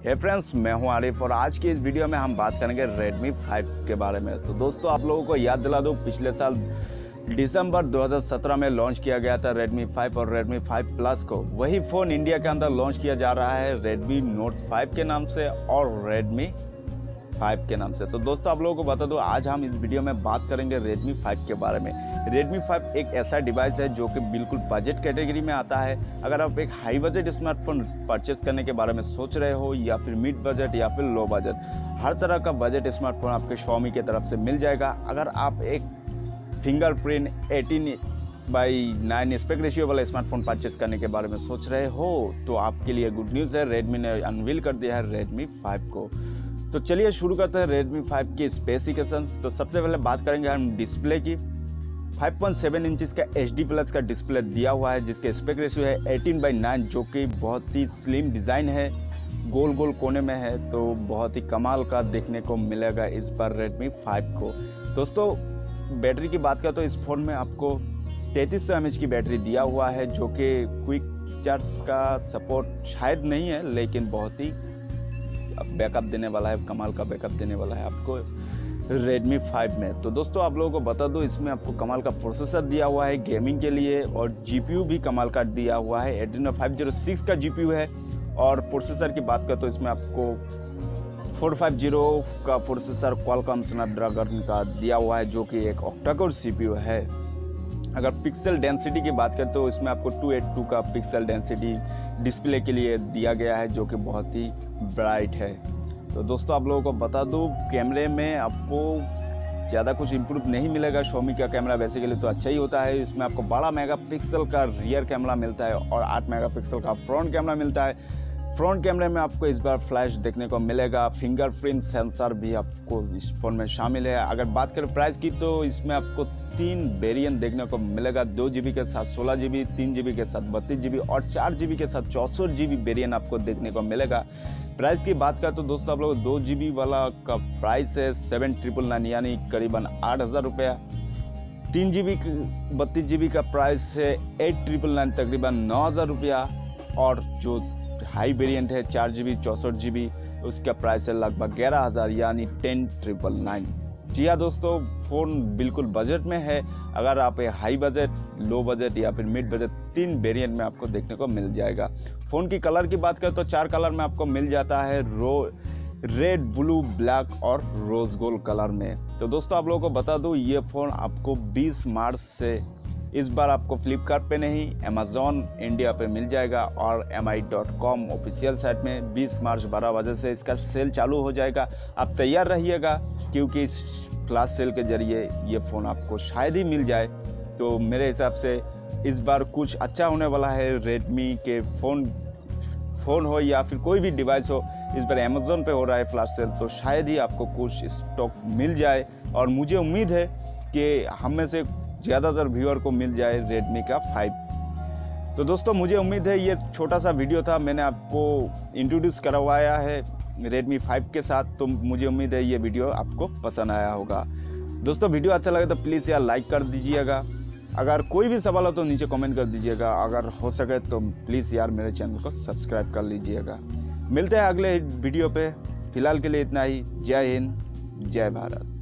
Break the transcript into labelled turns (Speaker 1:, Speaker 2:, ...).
Speaker 1: हे friends, मैं हूं आरिफ और आज की इस वीडियो में हम बात करेंगे Redmi 5 के बारे में। तो दोस्तों, आप लोगों को याद दिला दूं, पिछले साल दिसंबर 2017 में लॉन्च किया गया था Redmi 5 और Redmi 5 Plus को। वही फ़ोन इंडिया के अंदर लॉन्च किया जा रहा है Redmi Note 5 के नाम से और Redmi 5 के नाम से। तो दोस्तों, आप लोगों को बता दूं, आज हम इस वीडियो में बात करेंगे Redmi 5 के बारे में। Redmi 5 एक ऐसा डिवाइस है जो कि बिल्कुल बजट कैटेगरी में आता है। अगर आप एक हाई बजट स्मार्टफोन परचेस करने के बारे में सोच रहे हो, या फिर मिड बजट या फिर लो बजट, हर तरह का बजट स्मार्टफोन आपके Xiaomi की तरफ से मिल जाएगा। अगर आप एक फिंगरप्रिंट 18:9 एस्पेक्ट रेशियो वाला स्मार्टफोन परचेस करने के बारे में सोच रहे हो, तो आपके लिए गुड न्यूज़ है, Redmi ने अनवील कर दिया है Redmi 5 को। तो चलिए शुरू करते हैं Redmi 5 की स्पेसिफिकेशंस। तो सबसे पहले बात करेंगे हम डिस्प्ले की। 5.7 इंचेस का HD प्लस का डिस्प्ले दिया हुआ है, जिसके एस्पेक्ट रेशियो है 18:9, जो कि बहुत ही स्लिम डिज़ाइन है, गोल गोल कोने में है। तो बहुत ही कमाल का देखने को मिलेगा इस बार Redmi 5 को। दोस्तों, बैटरी की बात करें तो इस फ़ोन में आपको 3300 mAh की बैटरी दिया हुआ है, जो कि क्विक चार्ज का सपोर्ट शायद नहीं है, लेकिन बहुत ही बैकअप देने वाला है, कमाल का बैकअप देने वाला है आपको Redmi 5 में। तो दोस्तों, आप लोगों को बता दूं, इसमें आपको कमाल का प्रोसेसर दिया हुआ है गेमिंग के लिए, और GPU भी कमाल का दिया हुआ है। Adreno 506 का GPU है। और प्रोसेसर की बात करें तो इसमें आपको 450 का प्रोसेसर Qualcomm Snapdragon का दिया हुआ है, जो कि एक octa-core CPU है। अगर पिक्सल डेंसिटी की बात करें तो इसमें आपको 282 का पिक्सल डेंसिटी डिस्प्ले के लिए दिया गया है, जो कि बहुत ही ब्राइट है। तो दोस्तों, आप लोगों को बता दूं, कैमरे में आपको ज़्यादा कुछ इम्प्रूव नहीं मिलेगा। Xiaomi का कैमरा बेसिकली तो अच्छा ही होता है। इसमें आपको 12 मेगापिक्सल का रियर कैमरा मिलता है और 8 मेगापिक्सल का फ्रंट कैमरा मिलता है। फ्रंट कैमरे में आपको इस बार फ्लैश देखने को मिलेगा। फिंगरप्रिंट सेंसर भी आपको इस फ़ोन में शामिल है। अगर बात करें प्राइस की, तो इसमें आपको 3 वेरिएंट देखने को मिलेगा। 2 GB के साथ 16 GB, 3 GB के साथ 32 GB और 4 GB के साथ 64 GB वेरिएंट आपको देखने को मिलेगा। प्राइस की बात करें तो दोस्तों, आप लोग 2 GB वाला का प्राइस है 7,999, यानी करीबन 8,000 रुपया। 3 GB 32 GB का प्राइस है 8,999, तकरीबन 9,000 रुपया। और जो हाई वेरिएंट है 4 GB 64 GB, उसका प्राइस है लगभग 11,000, यानी 10,999। जी हाँ दोस्तों, फ़ोन बिल्कुल बजट में है। अगर आप हाई बजट, लो बजट या फिर मिड बजट, 3 वेरिएंट में आपको देखने को मिल जाएगा। फ़ोन की कलर की बात करें तो 4 कलर में आपको मिल जाता है, रेड, ब्लू, ब्लैक और रोज गोल्ड कलर में। तो दोस्तों, आप लोगों को बता दूं, ये फ़ोन आपको 20 मार्च से इस बार आपको फ्लिपकार्ट पे नहीं, अमेज़ॉन इंडिया पे मिल जाएगा, और mi.com ऑफिशियल साइट में 20 मार्च 12 बजे से इसका सेल चालू हो जाएगा। आप तैयार रहिएगा, क्योंकि इस फ्लैश सेल के जरिए ये फ़ोन आपको शायद ही मिल जाए। तो मेरे हिसाब से इस बार कुछ अच्छा होने वाला है। Redmi के फ़ोन हो या फिर कोई भी डिवाइस हो, इस बार अमेज़ॉन पे हो रहा है फ्लैश सेल, तो शायद ही आपको कुछ स्टॉक मिल जाए। और मुझे उम्मीद है कि हम में से ज़्यादातर व्यूअर को मिल जाए Redmi का 5। तो दोस्तों, मुझे उम्मीद है ये छोटा सा वीडियो था, मैंने आपको इंट्रोड्यूस करवाया है Redmi 5 के साथ। तो मुझे उम्मीद है ये वीडियो आपको पसंद आया होगा। दोस्तों, वीडियो अच्छा लगे तो प्लीज़ यार लाइक कर दीजिएगा। अगर कोई भी सवाल हो तो नीचे कमेंट कर दीजिएगा। अगर हो सके तो प्लीज़ यार मेरे चैनल को सब्सक्राइब कर लीजिएगा। मिलते हैं अगले वीडियो पे। फिलहाल के लिए इतना ही। जय हिंद, जय भारत।